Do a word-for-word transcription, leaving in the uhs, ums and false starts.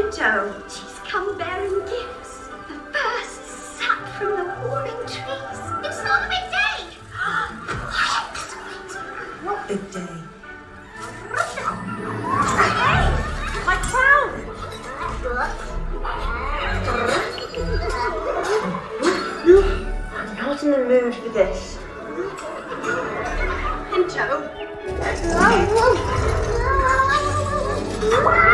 Pinto. She's come bearing gifts. The first sap from the warming trees. It's not a big day. What big day? Hey, my crown. I'm not in the mood for this. Pinto. Wow.